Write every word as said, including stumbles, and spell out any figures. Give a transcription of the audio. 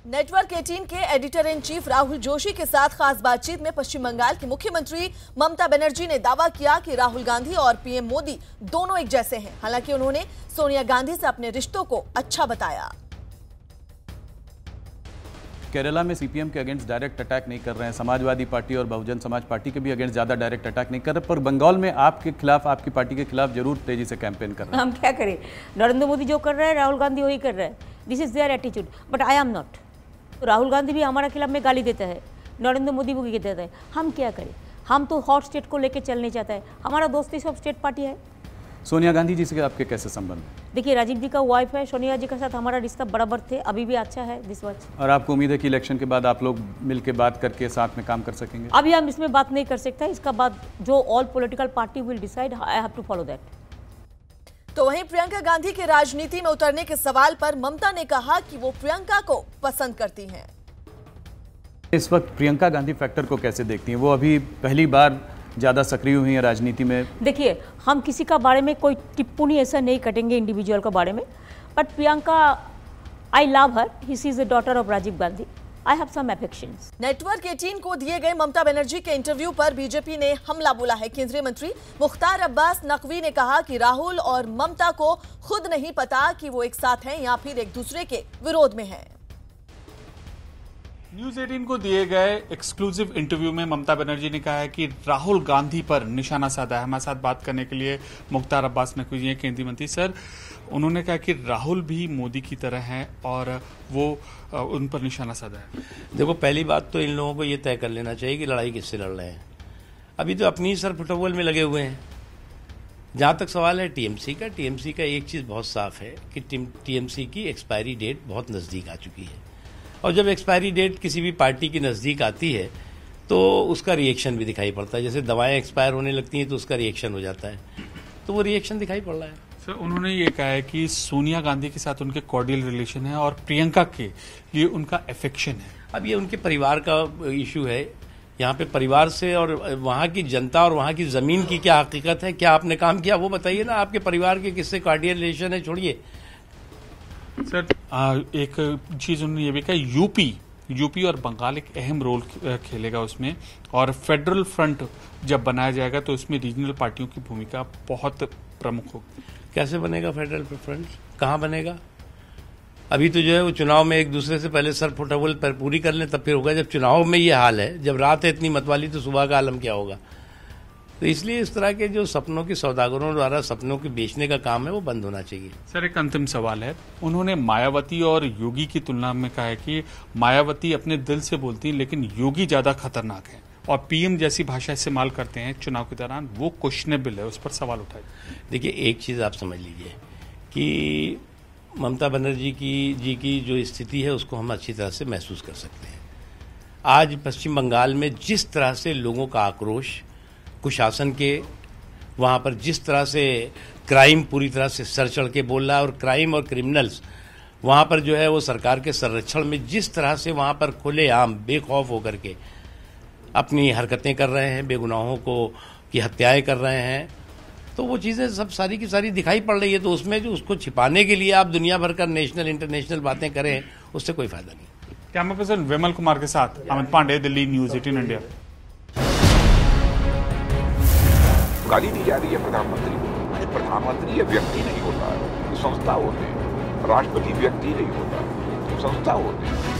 Network अठारह के editor in chief Rahul Joshi के साथ खास बातचीत में पश्चिम बंगाल की मुख्यमंत्री ममता बनर्जी ने दावा किया कि राहुल गांधी और पीएम मोदी दोनों एक जैसे हैं। हालांकि उन्होंने सोनिया गांधी से अपने रिश्तों को अच्छा बताया। केरला में सीपीएम के अगेंस्ट डायरेक्ट अटैक नहीं कर रहे हैं, समाजवादी पार्टी और बहुजन समाज पार्टी के भी अगेंस्ट ज्यादा डायरेक्ट अटैक नहीं कर रहे, पर बंगाल में आपके खिलाफ, आपकी पार्टी के खिलाफ जरूर तेजी से कैंपेन कर रहे हैं। हम क्या करें, नरेंद्र मोदी जो कर रहे हैं राहुल गांधी वही कर रहे हैं। This is their attitude, but I am not. तो राहुल गांधी भी हमारा खिलाफ में गाली देता है, नरेंद्र मोदी भी देता है। हम क्या करें, हम तो हॉट स्टेट को लेकर चलने चाहता है। हमारा दोस्ती सब स्टेट पार्टी है। सोनिया गांधी जी से आपके कैसे संबंध? देखिए, राजीव जी का वाइफ है, सोनिया जी के साथ हमारा रिश्ता बराबर थे, अभी भी अच्छा है दिस वक्त। और आपको उम्मीद है कि इलेक्शन के बाद आप लोग मिलकर बात करके साथ में काम कर सकेंगे? अभी हम इसमें बात नहीं कर सकते, इसका बाद जो all political party will decide, I have to follow that. तो वहीं प्रियंका गांधी के राजनीति में उतरने के सवाल पर ममता ने कहा कि वो प्रियंका को पसंद करती हैं। इस वक्त प्रियंका गांधी फैक्टर को कैसे देखती हैं? वो अभी पहली बार ज़्यादा सक्रिय हुई है राजनीति में। देखिए, हम किसी का बारे में कोई टिप्पणी ऐसा नहीं करेंगे इंडिविजुअल के बारे में, but Priyanka, I love her, he is the daughter of Rajiv Gandhi, I have some affections. Network अठारह को दिए गए ममता बनर्जी के इंटरव्यू पर बीजेपी ने हमला बोला है। केंद्रीय मंत्री मुख्तार अब्बास नकवी ने कहा कि राहुल और ममता को खुद नहीं पता कि वो एक साथ हैं या फिर एक दूसरे के विरोध में हैं। न्यूज अठारह को दिए गए एक्सक्लूसिव इंटरव्यू में ममता बनर्जी ने कहा है कि राहुल गांधी पर निशाना साधा है। हमारे साथ बात करने के लिए मुख्तार अब्बास नकवी जी हैं, केंद्रीय मंत्री। सर, उन्होंने कहा कि राहुल भी मोदी की तरह हैं और वो उन पर निशाना साधा है। देखो, पहली बात तो इन लोगों को ये तय कर लेना चाहिए कि लड़ाई किससे लड़ रहे हैं। अभी तो अपनी ही सर फुटबॉल में लगे हुए हैं। जहां तक सवाल है टीएमसी का, टीएमसी का एक चीज बहुत साफ है कि टीएमसी की एक्सपायरी डेट बहुत नजदीक आ चुकी है, और जब एक्सपायरी डेट किसी भी पार्टी की नज़दीक आती है तो उसका रिएक्शन भी दिखाई पड़ता है। जैसे दवाएं एक्सपायर होने लगती हैं तो उसका रिएक्शन हो जाता है, तो वो रिएक्शन दिखाई पड़ रहा है। सर, उन्होंने ये कहा है कि सोनिया गांधी के साथ उनके कॉर्डियल रिलेशन है और प्रियंका के लिए उनका अफेक्शन है। अब ये उनके परिवार का इशू है। यहाँ पे परिवार से और वहाँ की जनता और वहाँ की ज़मीन की क्या हकीकत है, क्या आपने काम किया वो बताइए ना। आपके परिवार के किससे कॉर्डियल रिलेशन है, छोड़िए। सर, एक चीज उन्होंने ये भी कहा, यूपी यूपी और बंगाल एक अहम रोल खेलेगा उसमें, और फेडरल फ्रंट जब बनाया जाएगा तो उसमें रीजनल पार्टियों की भूमिका बहुत प्रमुख होगी। कैसे बनेगा फेडरल फ्रंट? कहाँ बनेगा? अभी तो जो है वो चुनाव में एक दूसरे से पहले सर फुटबॉल पर पूरी कर लें तब फिर होगा। जब चुनाव में ये हाल है, जब रात है इतनी मतवाली, तो सुबह का आलम क्या होगा? तो इसलिए इस तरह के जो सपनों के सौदागरों द्वारा सपनों के बेचने का काम है वो बंद होना चाहिए। सर, एक अंतिम सवाल है। उन्होंने मायावती और योगी की तुलना में कहा है कि मायावती अपने दिल से बोलती है लेकिन योगी ज्यादा खतरनाक है, और पीएम जैसी भाषा इस्तेमाल करते हैं चुनाव के दौरान, वो क्वेश्चनेबल है, उस पर सवाल उठाए। देखिए, एक चीज आप समझ लीजिए कि ममता बनर्जी की जी की जो स्थिति है उसको हम अच्छी तरह से महसूस कर सकते हैं। आज पश्चिम बंगाल में जिस तरह से लोगों का आक्रोश कुशासन के, वहाँ पर जिस तरह से क्राइम पूरी तरह से सर चढ़ के बोल रहा है, और क्राइम और क्रिमिनल्स वहाँ पर जो है वो सरकार के संरक्षण में जिस तरह से वहाँ पर खुलेआम बेखौफ होकर के अपनी हरकतें कर रहे हैं, बेगुनाहों को की हत्याएं कर रहे हैं, तो वो चीज़ें सब सारी की सारी दिखाई पड़ रही है। तो उसमें जो उसको छिपाने के लिए आप दुनिया भर का नेशनल इंटरनेशनल बातें करें, उससे कोई फायदा नहीं। कैमरा पर्सन विमल कुमार के साथ अमित पांडे, दिल्ली, न्यूज अठारह इंडिया। गाली दी जा रही है प्रधानमंत्री को। प्रधानमंत्री ये व्यक्ति नहीं होता है, संस्था होते हैं। राष्ट्रपति व्यक्ति नहीं होता, संस्था होते हैं।